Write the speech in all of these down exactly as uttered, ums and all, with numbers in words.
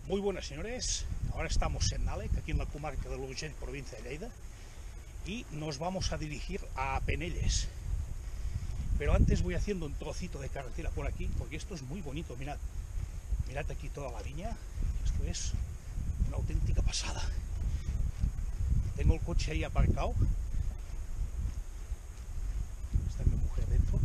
Muy buenas, señores. Ahora estamos en Nalec, aquí en la comarca de l'Urgell, provincia de Lleida, y nos vamos a dirigir a Penelles. Pero antes voy haciendo un trocito de carretera por aquí, porque esto es muy bonito. Mirad, mirad aquí toda la viña. Esto es una auténtica pasada. Tengo el coche ahí aparcado. Está mi mujer dentro.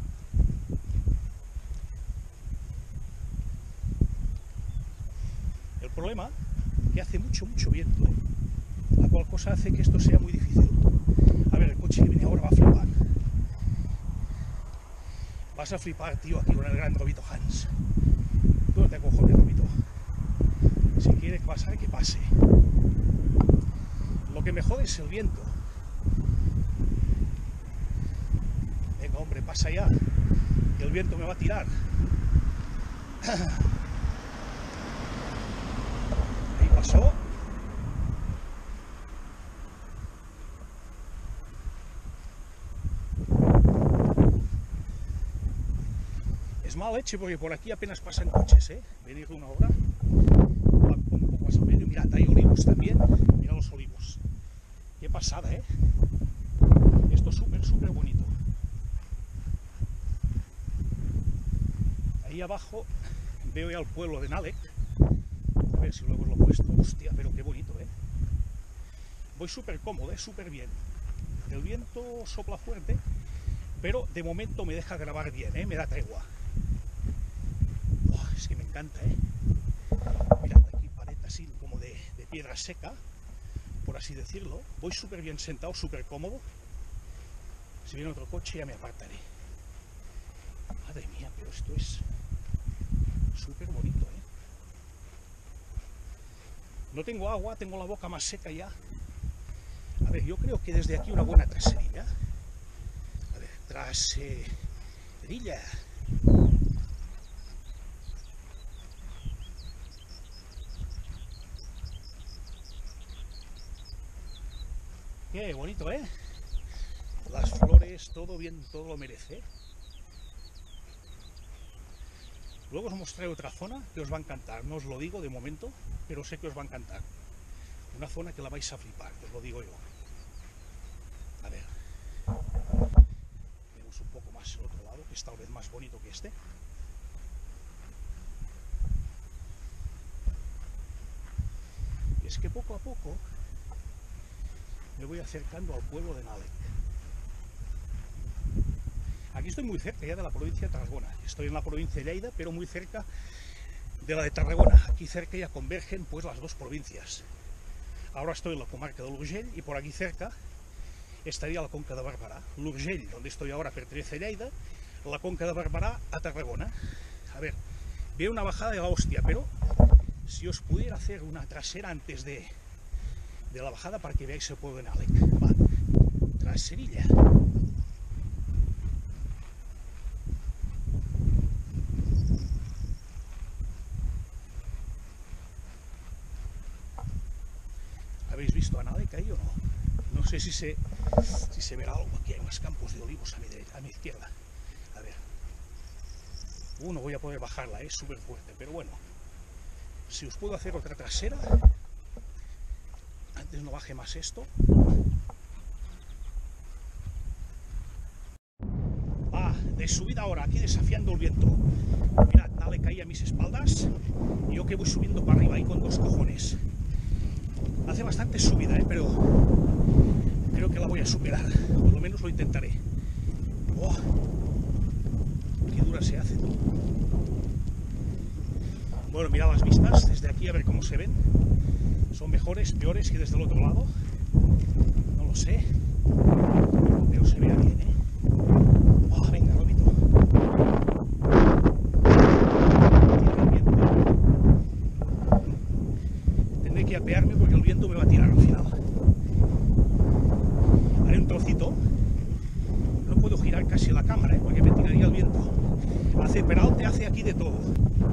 El problema es que hace mucho, mucho viento, ¿eh? La cual cosa hace que esto sea muy difícil. A ver, el coche que viene ahora va a flipar. Vas a flipar, tío, aquí con el gran Robito Hans. Tú no te cojones, Robito. Si quiere pasar, que pase. Lo que me jode es el viento. Venga, hombre, pasa ya, que el viento me va a tirar. Ahí pasó. Es mala leche porque por aquí apenas pasan coches, ¿eh? Venir una hora, un poco más o menos. Mirad, hay olivos también. Mirad los olivos. Qué pasada, ¿eh? Esto es súper, súper bonito. Ahí abajo veo ya el pueblo de Nalec. A ver si luego os lo he puesto. Hostia, pero qué bonito, ¿eh? Voy súper cómodo, ¿eh? Súper bien. El viento sopla fuerte, pero de momento me deja grabar bien, ¿eh? Me da tregua. Oh, es que me encanta, ¿eh? Mirad, aquí pared así como de, de piedra seca, por así decirlo. Voy súper bien sentado, súper cómodo. Si viene otro coche ya me apartaré. Madre mía, pero esto es súper bonito, ¿eh? No tengo agua, tengo la boca más seca ya. A ver, yo creo que desde aquí una buena traserilla. A ver, traserilla. Qué bonito, ¿eh? Las flores, todo bien, todo lo merece. Luego os mostraré otra zona que os va a encantar. No os lo digo de momento, pero sé que os va a encantar. Una zona que la vais a flipar, os lo digo yo. A ver. Vemos un poco más el otro lado, que es tal vez más bonito que este. Y es que poco a poco me voy acercando al pueblo de Nalec. Aquí estoy muy cerca ya de la provincia de Tarragona. Estoy en la provincia de Lleida, pero muy cerca de la de Tarragona. Aquí cerca ya convergen pues las dos provincias. Ahora estoy en la comarca de l'Urgell y por aquí cerca estaría la Conca de Barberà. L'Urgell, donde estoy ahora, pertenece a Lleida, la Conca de Barberà a Tarragona. A ver, veo una bajada de la hostia, pero si os pudiera hacer una trasera antes de, de la bajada para que veáis el pueblo de Nalec. Va, traserilla. ¿Habéis visto a Nalec ahí o no? No sé si se, si se verá algo. Aquí hay unos campos de olivos a mi, derecha, a mi izquierda. A ver. Uh, no voy a poder bajarla, es súper fuerte. Pero bueno, si os puedo hacer otra trasera. Antes no baje más esto. Ah, de subida ahora, aquí desafiando el viento. Mirad, Nalec ahí a mis espaldas. Y yo que voy subiendo para arriba ahí con dos cojones. Hace bastante subida, ¿eh? Pero creo que la voy a superar. Por lo menos lo intentaré. ¡Oh! ¡Qué dura se hace! Bueno, mirad las vistas desde aquí a ver cómo se ven. ¿Son mejores, peores que desde el otro lado? No lo sé. Pero se vea bien, ¿eh? ¡Oh, venga, Robito! Tendré que apearme porque el viento me va a tirar al final. Haré un trocito. No puedo girar casi la cámara, ¿eh? Porque me tiraría el viento. Hace peralte, hace aquí de todo.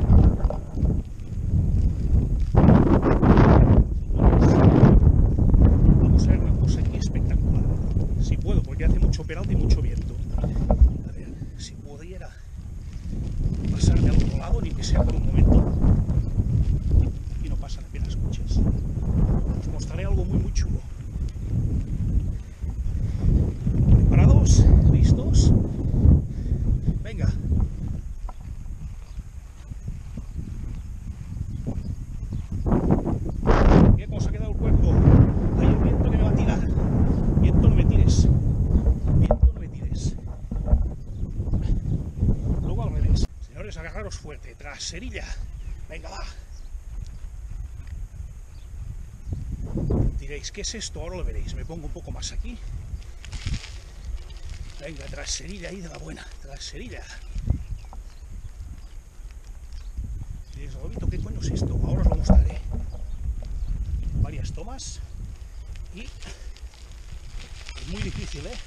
Vamos a ver una cosa aquí espectacular. Si puedo, porque hace mucho peralte y mucho viento. A ver, si pudiera pasarme al otro lado, ni que sea por un momento. Y no pasa nada. fuerte, traserilla. Venga, va. Diréis, ¿qué es esto? Ahora lo veréis. Me pongo un poco más aquí. Venga, traserilla ahí de la buena. Traserilla. Diréis, Robito, ¿qué coño es esto? Ahora os lo mostraré. Varias tomas. Y es muy difícil, ¿eh?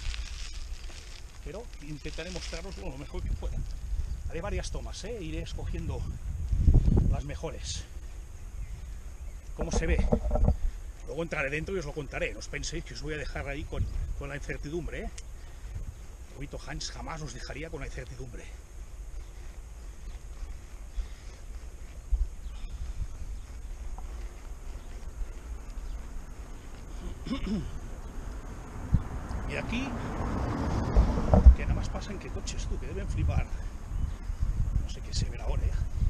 Pero intentaré mostraroslo lo mejor que pueda. Haré varias tomas, ¿eh? Iré escogiendo las mejores. ¿Cómo se ve? Luego entraré dentro y os lo contaré. No os penséis que os voy a dejar ahí con, con la incertidumbre, ¿eh? Robito Hans jamás os dejaría con la incertidumbre. Y aquí, que nada más pasan que coches, tú, que deben flipar. No sé qué se verá ahora, ¿eh?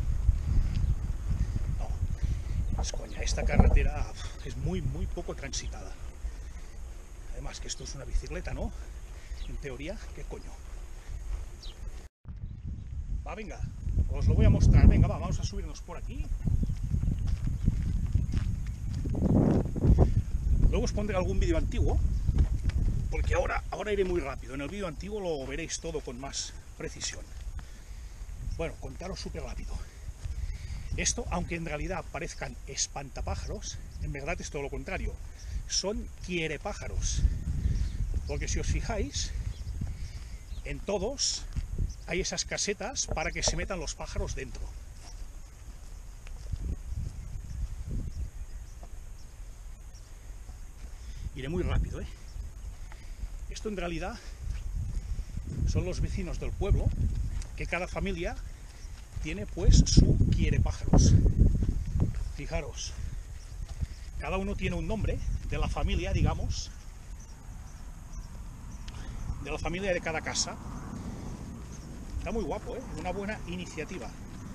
No, es coña, esta carretera es muy, muy poco transitada. Además que esto es una bicicleta, ¿no? En teoría, ¿qué coño? Va, venga, os lo voy a mostrar. Venga, va, vamos a subirnos por aquí. Luego os pondré algún vídeo antiguo, porque ahora, ahora iré muy rápido. En el vídeo antiguo lo veréis todo con más precisión. Bueno, contaros súper rápido. Esto, aunque en realidad parezcan espantapájaros, en verdad es todo lo contrario. Son quierepájaros. Porque si os fijáis, en todos hay esas casetas para que se metan los pájaros dentro. Iré muy rápido, ¿eh? Esto en realidad son los vecinos del pueblo, que cada familia tiene pues su quierepájaros. Fijaros, cada uno tiene un nombre de la familia, digamos, de la familia de cada casa. Está muy guapo, ¿eh? Una buena iniciativa.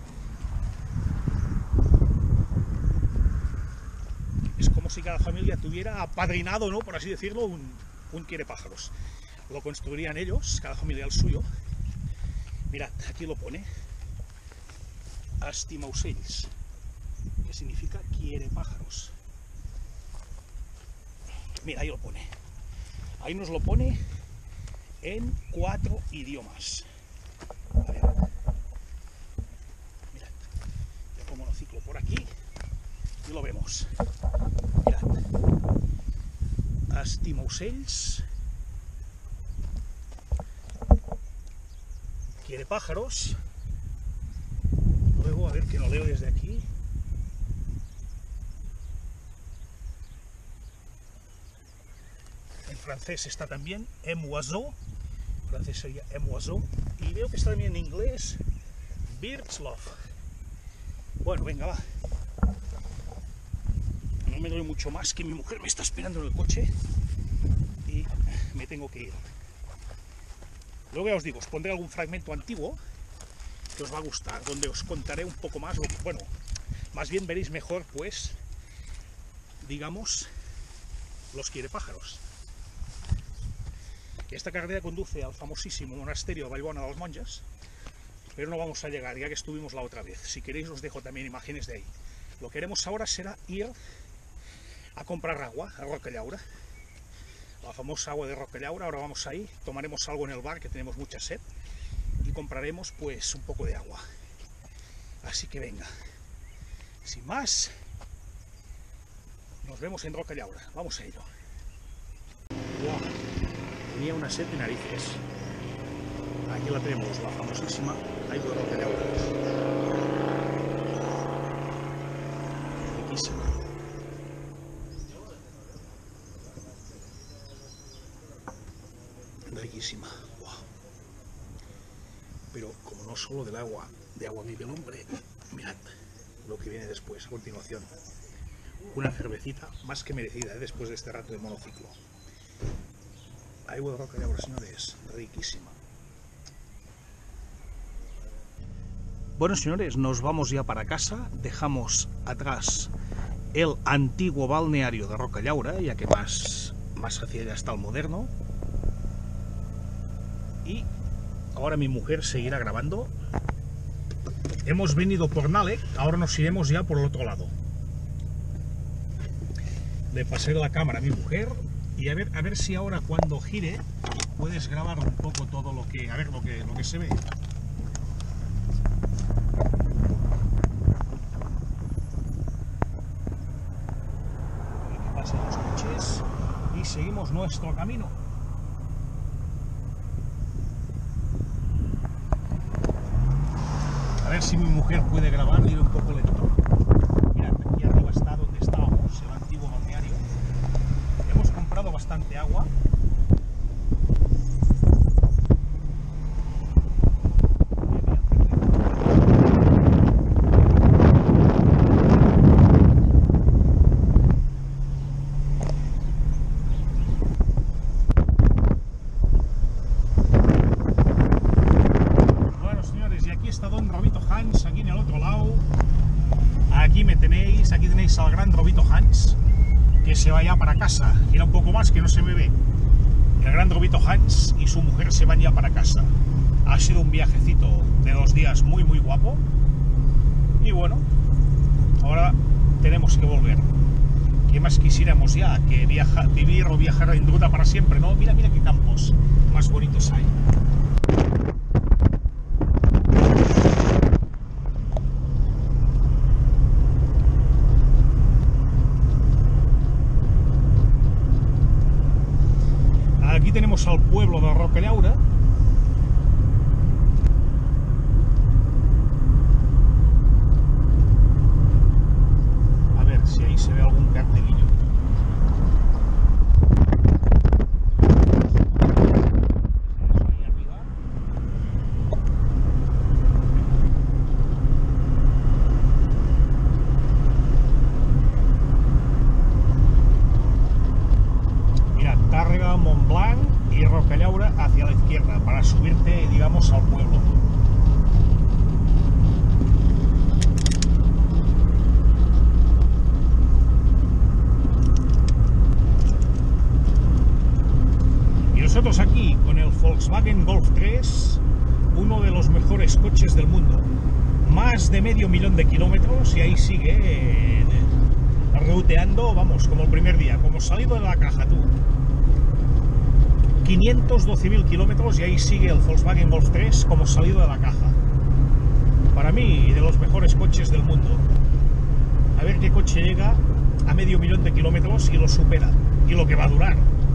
Es como si cada familia tuviera apadrinado, ¿no? Por así decirlo, un, un quierepájaros. Lo construirían ellos, cada familia el suyo. Mirad, aquí lo pone. Estimaocells, que significa quierepájaros. Mira, ahí lo pone. Ahí nos lo pone en cuatro idiomas. A ver. Mirad, yo pongo monociclo por aquí y lo vemos. Mirad. Estimaocells, quierepájaros. Luego, a ver que lo leo desde aquí. En francés está también M oiseau. En francés sería M oiseau. Y veo que está también en inglés Birds Love. Bueno, venga, va. No me doy mucho más, que mi mujer me está esperando en el coche y me tengo que ir. Luego ya os digo, os pondré algún fragmento antiguo que os va a gustar, donde os contaré un poco más, bueno, más bien veréis mejor, pues, digamos, los quierepájaros. Esta carretera conduce al famosísimo monasterio de Vallbona de las Monjas, pero no vamos a llegar, ya que estuvimos la otra vez. Si queréis os dejo también imágenes de ahí. Lo que haremos ahora será ir a comprar agua a Rocallaura, la famosa agua de Rocallaura. Ahora vamos ahí, tomaremos algo en el bar, que tenemos mucha sed, y compraremos pues un poco de agua. Así que venga, sin más, nos vemos en Rocallaura. Vamos a ello. Wow, tenía una sed de narices. Aquí la tenemos, la famosísima agua de Rocallaura. Riquísima. Riquísima. Wow. Pero como no solo del agua, de agua vive el hombre, mirad lo que viene después, a continuación. Una cervecita más que merecida, ¿eh? Después de este rato de monociclo. Agua de Rocallaura, señores, riquísima. Bueno, señores, nos vamos ya para casa. Dejamos atrás el antiguo balneario de Rocallaura, ya que más, más hacia allá está el moderno. Y ahora mi mujer seguirá grabando hemos venido por Nalec, ahora nos iremos ya por el otro lado. Le pasé la cámara a mi mujer y a ver, a ver si ahora cuando gire puedes grabar un poco todo lo que, a ver lo que, lo que se ve. Que pasen los coches y seguimos nuestro camino. A ver si mi mujer puede grabar, ir un poco lento. Mirad, aquí arriba está donde estábamos, el antiguo balneario. Hemos comprado bastante agua. Aquí en el otro lado, aquí me tenéis, aquí tenéis al gran Robito Hans, que se va ya para casa. Gira un poco más que no se me ve. El gran Robito Hans y su mujer se van ya para casa. Ha sido un viajecito de dos días muy muy guapo. Y bueno, ahora tenemos que volver. ¿Qué más quisiéramos ya? Que viaja, vivir o viajar en ruta para siempre, ¿no? Mira, mira qué campos más bonitos hay. Aquí tenemos al pueblo de Rocallaura. A ver si ahí se ve algún cartelillo. Ahí arriba. Mira, Tàrrega, Montblanc y Rocallaura hacia la izquierda para subirte, digamos, al pueblo. Y nosotros aquí con el Volkswagen Golf tres, uno de los mejores coches del mundo, más de medio millón de kilómetros, y ahí sigue eh, reuteando, vamos, como el primer día, como salido de la caja, tú. quinientos doce mil kilómetros y ahí sigue el Volkswagen Golf tres como salido de la caja. Para mí, de los mejores coches del mundo. A ver qué coche llega a medio millón de kilómetros y lo supera. Y lo que va a durar.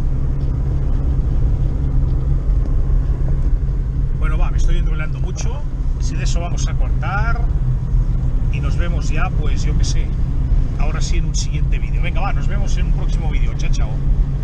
Bueno, va, me estoy enrollando mucho. Si de eso vamos a cortar. Y nos vemos ya, pues yo qué sé. Ahora sí en un siguiente vídeo. Venga, va, nos vemos en un próximo vídeo. Chao, chao.